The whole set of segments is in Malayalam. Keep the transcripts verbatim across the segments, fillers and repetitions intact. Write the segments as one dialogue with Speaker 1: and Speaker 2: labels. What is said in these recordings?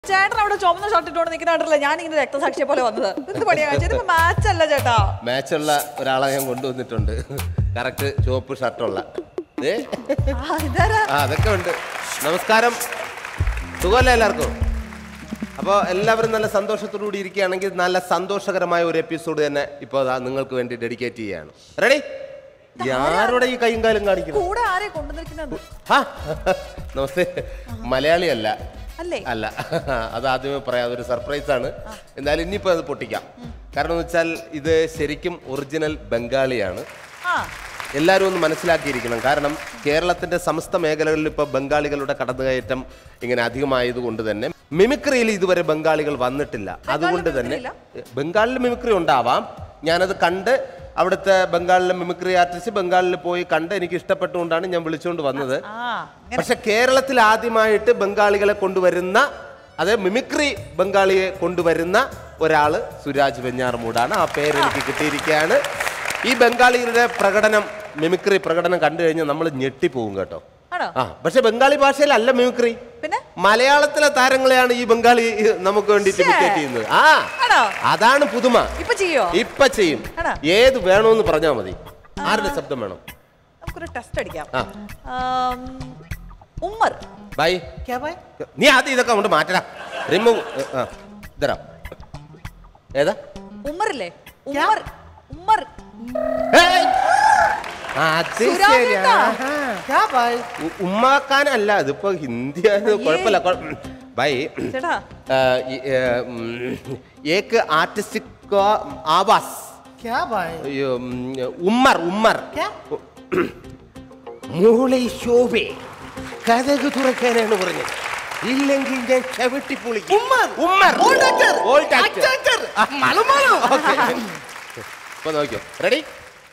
Speaker 1: ചേട്ടൻ അവിടെ ചുമന്ന ഷർട്ട് ഇട്ടുകൊണ്ട് നിൽക്കുന്നുണ്ടല്ലോ ഞാൻ ഇങ്ങനെ രക്തസാക്ഷിയെ പോലെ വന്നത് എന്ത് പണിയാ ഇതിപ്പോ മാച്ച് അല്ല ചേട്ടാ
Speaker 2: മാച്ചുള്ള ഒരാളെ ഞാൻ കൊണ്ടുവന്നിട്ടുണ്ട് കറക്റ്റ് ചുവപ്പ് ഷർട്ടുള്ള അതൊക്കെ ഉണ്ട് നമസ്കാരം സുഖമല്ലേ എല്ലാവർക്കും അപ്പോൾ എല്ലാവരും നല്ല സന്തോഷത്തോടു കൂടി ഇരിക്കുകയാണെങ്കിൽ നല്ല സന്തോഷകരമായ ഒരു എപ്പിസോഡ് തന്നെ ഇപ്പോൾ നിങ്ങൾക്ക് വേണ്ടി ഡെഡിക്കേറ്റ് ചെയ്യാണ് റെഡി ആരോടെ ഈ കൈയും കാലും കാണിക്കുന്നത് നമസ്തേ മലയാളിയല്ല അല്ല അത് ആദ്യമേ പറയാം അതൊരു സർപ്രൈസ് ആണ് എന്തായാലും ഇനിയിപ്പോൾ അത് പൊട്ടിക്കാം കാരണം എന്ന് വെച്ചാൽ ഇത് ശരിക്കും ഒറിജിനൽ ബംഗാളിയാണ് എല്ലാവരും ഒന്ന് മനസ്സിലാക്കിയിരിക്കണം കാരണം കേരളത്തിന്റെ സമസ്ത മേഖലകളിൽ ഇപ്പോൾ ബംഗാളികളുടെ കടന്നുകയറ്റം ഇങ്ങനെ അധികമായതുകൊണ്ട് തന്നെ മിമിക്രിയിൽ ഇതുവരെ ബംഗാളികൾ വന്നിട്ടില്ല അതുകൊണ്ട് തന്നെ ബംഗാളിൽ മിമിക്രി ഉണ്ടാവാം ഞാനത് കണ്ട് അവിടുത്തെ ബംഗാളിലെ മിമിക്രി ആർട്ടിസ്റ്റ് ബംഗാളിൽ പോയി കണ്ട് എനിക്ക് ഇഷ്ടപ്പെട്ടുകൊണ്ടാണ് ഞാൻ വിളിച്ചുകൊണ്ട് വന്നത് പക്ഷെ കേരളത്തിൽ ആദ്യമായിട്ട് ബംഗാളികളെ കൊണ്ടുവരുന്ന അതെ മിമിക്രി ബംഗാളിയെ കൊണ്ടുവരുന്ന ഒരാള് സുരാജ് വെഞ്ഞാറമൂടാണ് ആ പേര് എനിക്ക് കിട്ടിയിരിക്കുകയാണ് ഈ ബംഗാളികളുടെ പ്രകടനം മിമിക്രി പ്രകടനം കണ്ടു കഴിഞ്ഞാൽ നമ്മൾ ഞെട്ടിപ്പോവും കേട്ടോ ആ പക്ഷെ ബംഗാളി ഭാഷയിലല്ല മിമിക്രി മലയാളത്തിലെ താരങ്ങളെയാണ് ഈ ബംഗാളി നമുക്ക് വേണ്ടിട്ട് ഇമിറ്റേറ്റ് ചെയ്യുന്നത് ആ അതാണ് പുതുമ ഇപ്പൊ ചെയ്യും ഏത് വേണമെന്ന് പറഞ്ഞാൽ മതി ആരുടെ ശബ്ദം വേണം
Speaker 1: നമുക്കൊരു ടെസ്റ്റ് അടിക്കാം ഉമ്മർ
Speaker 2: ബൈ നീ ആദ്യം ഇതൊക്കെ കൊണ്ട് മാറ്റടാ റിമൂവ് ഇതരാ ഏതാ
Speaker 1: ഉമ്മറില്ലേ ഉമ്മർ ഉമ്മർ
Speaker 2: ഉമ്മാക്കാനല്ല ഇതിപ്പോ ഹിന്ദി കുഴപ്പമില്ല ബൈ ഏക്ക് ആർട്ടിസ്റ്റിക് ആവാസ് ഉമ്മർ ഉമ്മർ മൂളൈ ശോഭേ കഥക് തുറക്കാനാണ് പറഞ്ഞത് ഇല്ലെങ്കിൽ ഞാൻ ചവിട്ടി പൊളിക്കും ഇപ്പൊ നോക്കിയോ റെഡി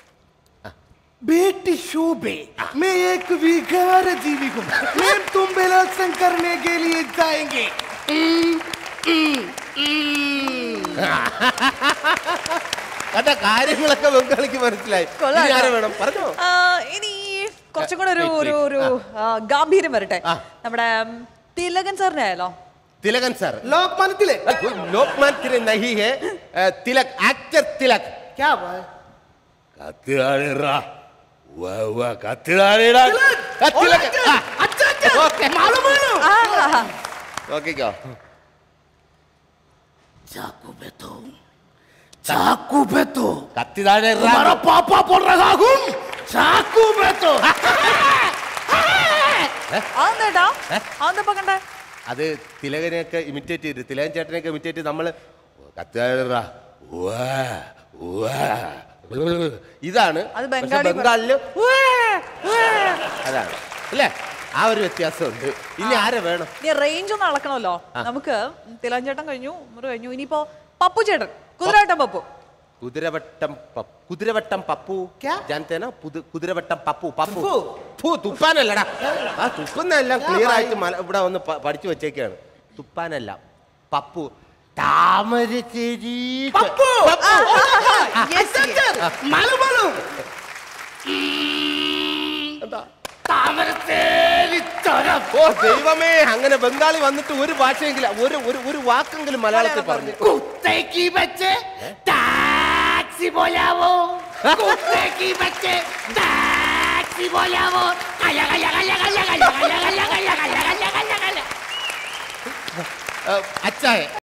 Speaker 3: बेटी शोभे मैं एक विकार जीवी हूँ मैं तुम बलात्कार करने के लिए जाएंगे
Speaker 2: അതാ കാര്യങ്ങളൊക്കെ ബംഗാളിക്ക് മനസ്സിലായി വേണം പറഞ്ഞോ
Speaker 1: ഇനി കുറച്ചും കൂടെ ഒരു ഒരു ഒരു ഗാംഭീര്യം വരട്ടെ നമ്മുടെ തിലകൻ സാറിനെ ആയാലോ
Speaker 2: തിലകൻ സാർ
Speaker 3: ലോക്മാൻ തിലക്
Speaker 2: ലോക്മാൻ തിലക് नहीं है तिलक एक्टर तिलक
Speaker 3: क्या बात
Speaker 2: കത്തിലാണിറാ വാ വാ കത്തിലാണിറാ തിലക്
Speaker 3: अच्छा अच्छा ओके मालूम है
Speaker 2: ओके क्या
Speaker 3: चाकू पे तो चाकू पे तो
Speaker 2: കത്തിലാണിറാ
Speaker 3: तुम्हारा पापा बोल रहा हूँ चाकू पे तो
Speaker 1: ആന്നേടാ ആന്നപ്പോ കണ്ടേ
Speaker 2: അത് തിലകനെയൊക്കെ ഇമിറ്റേറ്റ് ചെയ്ത് തിലകൻ ചേട്ടനെയൊക്കെ ഇമിറ്റേറ്റ് ചെയ്ത് നമ്മള് കത്തിലാണിറാ വാ വാ ഇതാണ് ബംഗാളില് അതാണ് അല്ലേ ആ ഒരു വ്യത്യാസമുണ്ട് ഇനി ആരെ വേണം
Speaker 1: റേഞ്ച് ഒന്ന് അളക്കണമല്ലോ നമുക്ക് തിലകൻ ചേട്ടൻ കഴിഞ്ഞു ഉമ്മർ കഴിഞ്ഞു ഇനിയിപ്പോ പപ്പു ചേട്ടൻ കുതിരവട്ടം പപ്പു
Speaker 2: കുതിരവട്ടം കുതിരവട്ടം പപ്പു ജാനത്തേന കുതിരവട്ടം പപ്പു പപ്പു തുപ്പാനല്ലടാ ആ തുപ്പുന്നെല്ലാം ക്ലിയർ ആയിട്ട് ഇവിടെ വന്ന് പഠിച്ചു വെച്ചേക്കാണ് തുപ്പാനല്ല പപ്പു താമരശ്ശേരി ദൈവമേ അങ്ങനെ ബംഗാളി വന്നിട്ട് ഒരു ഭാഷയെങ്കിലും ഒരു ഒരു ഒരു വാക്കെങ്കിലും മലയാളത്തിൽ പറഞ്ഞു
Speaker 3: ടാക്സി ബോലാവോ കുത്തേക്ക് ബച്ചേ ടാക്സി ബോലാവോ കയ കയ കയ കയ കയ കയ കയ കയ കയ കയ
Speaker 2: अच्छा है।